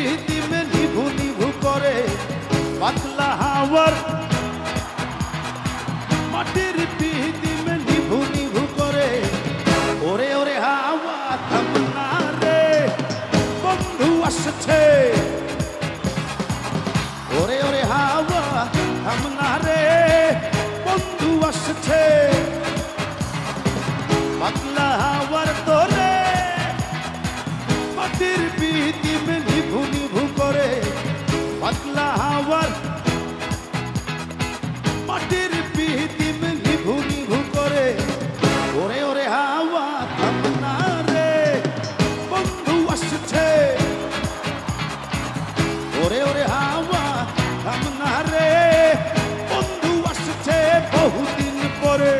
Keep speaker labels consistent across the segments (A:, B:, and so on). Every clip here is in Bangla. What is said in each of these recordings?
A: পিদিমে নিভু নিভু করে পাতলা হাওয়ার মাটির পিদিমে নিভু নিভু করে ওরে ওরে হাওয়া থামনা রে বন্ধু আসছে ওরে ওরে হাওয়া থামনা রে বন্ধু আসছে পাতলা হাওয়ার তোরে মাটির পিদিমে নিভু নিভু করে পাতলা হাওয়ার মাটির পিদিমে নিভু নিভু করে ওরে ওরে হাওয়া থামনা রে বন্ধু আসছে ওরে ওরে হাওয়া থামনা রে বন্ধু আসছে বহুদিন পরে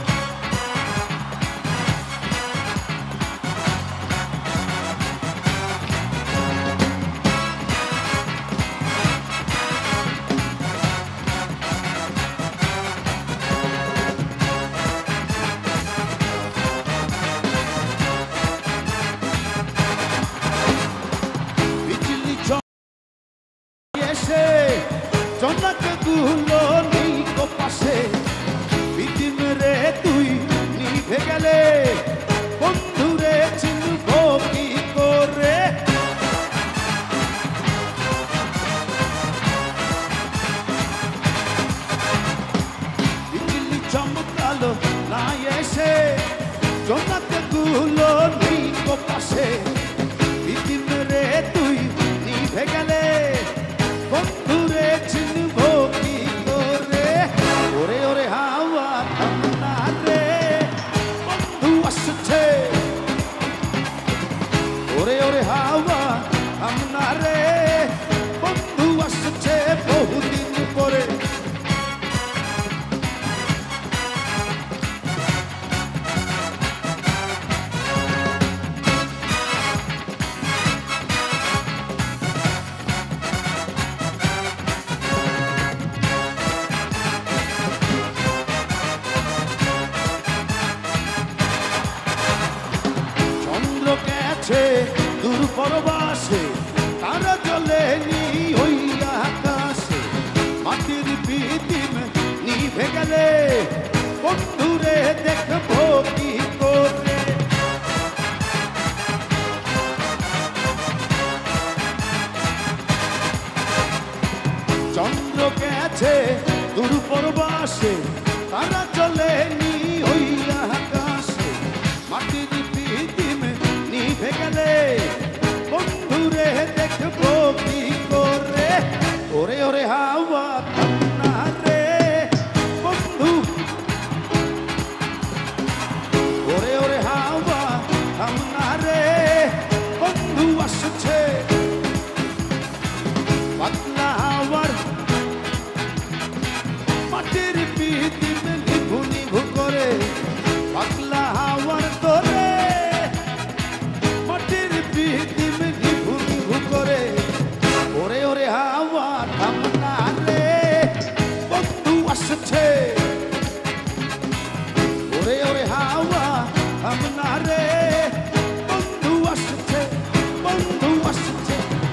A: জনক গুলো নিকো পাশে পিদিম রে তুই নিভে গেলে বন্ধু রে চিনব কি করে বিজলি চমকালো না এসে জনক গুলো নিকো পাশে পিদিম রে তুই নিভে গেলে বন্ধু রে চিনব কি করে ওরে ওরে হাওয়া থামনা রে বন্ধু আসছে ওরে ওরে হাওয়া থামনা রে বন্ধু আসছে বহুদিন পরে গেছে দূর পরবাসে তারা জ্বলেনি ওই আকাশে মাটির পিদিম নিভে গেলে বন্ধুরে দেখবো কি করে চন্দ্র গেছে দূর পরবাসে তারা জ্বলেনি ওই আকাশে মাটির পিদিম নিভে গেলে বন্ধুরে দেখবো কি করে ওরে ওরে হাওয়া থামনা রে বন্ধু ওরে ওরে হাওয়া থামনা রে বন্ধু আসছে পাতলা হাওয়ার মাটির পিদিমে নিভু নিভু করে পাতলা হাওয়ার তোরে মাটির পিদিমে নিভু নিভু করে ওরে ওরে হাওয়া থামনা রে বন্ধু আসছে ওরে ওরে হাওয়া থামনা রে বন্ধু আসছে বন্ধু আসছে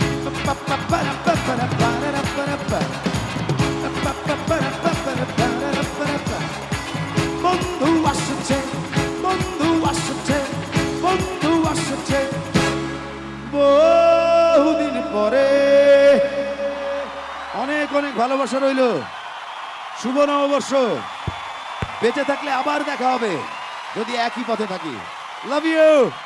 A: বন্ধু আসছে বন্ধু আসছে বন্ধু আসছে বহুদিন পরে অনেক অনেক ভালোবাসা রইল শুভ নববর্ষ বেঁচে থাকলে আবার দেখা হবে যদি একই পথে থাকি লাভ ইউ